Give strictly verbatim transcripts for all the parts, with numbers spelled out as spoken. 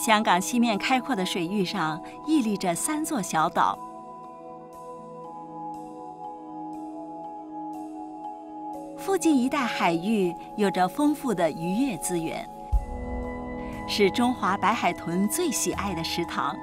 香港西面开阔的水域上屹立着三座小岛，附近一带海域有着丰富的渔业资源，是中华白海豚最喜爱的食塘。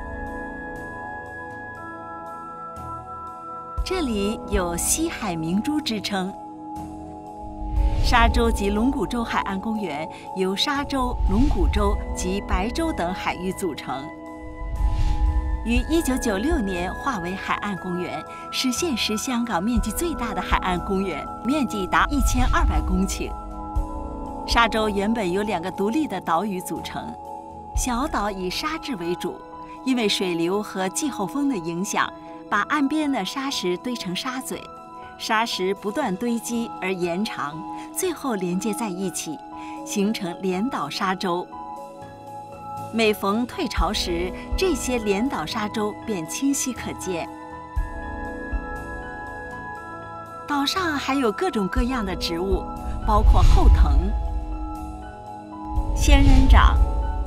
这里有西海明珠之称。沙洲及龙鼓洲海岸公园由沙洲、龙鼓洲及白洲等海域组成，于一九九六年划为海岸公园，是现时香港面积最大的海岸公园，面积达一千二百公顷。沙洲原本由两个独立的岛屿组成，小岛以沙质为主，因为水流和季候风的影响，把岸边的沙石堆成沙嘴。沙石不断堆积而延长，最后连接在一起，形成连岛沙洲。每逢退潮时，这些连岛沙洲便清晰可见。岛上还有各种各样的植物，包括后藤、仙人掌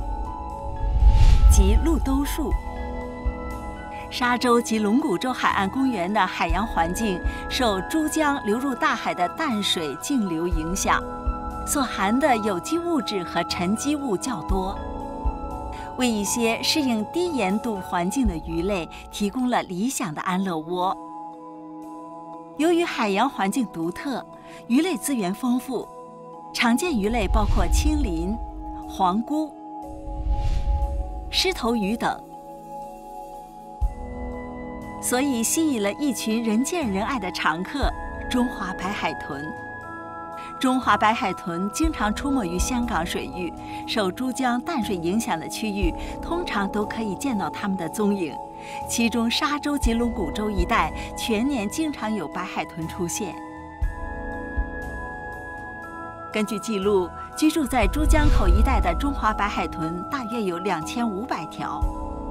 及鹿兜树。沙洲及龙鼓洲海岸公园的海洋环境受珠江流入大海的淡水径流影响，所含的有机物质和沉积物较多，为一些适应低盐度环境的鱼类提供了理想的安乐窝。由于海洋环境独特，鱼类资源丰富，常见鱼类包括青鳞、黄菇、狮头鱼等，所以吸引了一群人见人爱的常客——中华白海豚。中华白海豚经常出没于香港水域，受珠江淡水影响的区域，通常都可以见到它们的踪影。其中沙洲及龙鼓洲一带全年经常有白海豚出现。根据记录，居住在珠江口一带的中华白海豚大约有两千五百条。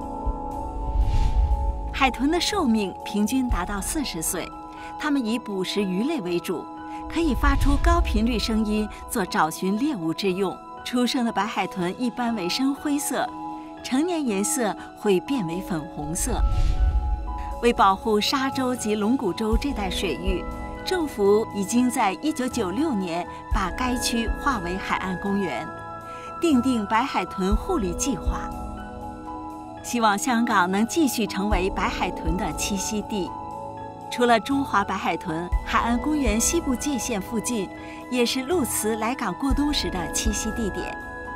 海豚的寿命平均达到四十岁，它们以捕食鱼类为主，可以发出高频率声音做找寻猎物之用。出生的白海豚一般为深灰色，成年颜色会变为粉红色。为保护沙洲及龙鼓洲这带水域，政府已经在一九九六年把该区划为海岸公园，订定白海豚护理计划。希望香港能继续成为白海豚的栖息地。除了中华白海豚，海岸公园西部界限附近也是鸬鹚来港过冬时的栖息地点。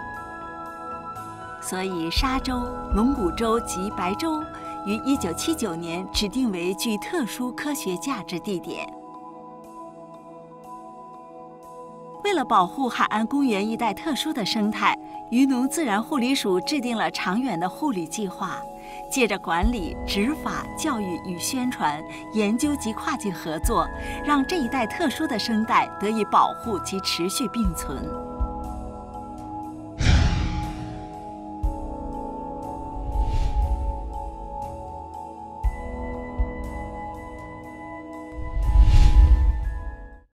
所以沙洲、龙鼓洲及白洲于一九七九年指定为具特殊科学价值地点。为了保护海岸公园一带特殊的生态，渔农自然护理署制定了长远的护理计划，借着管理、执法、教育与宣传、研究及跨境合作，让这一带特殊的生态得以保护及持续并存。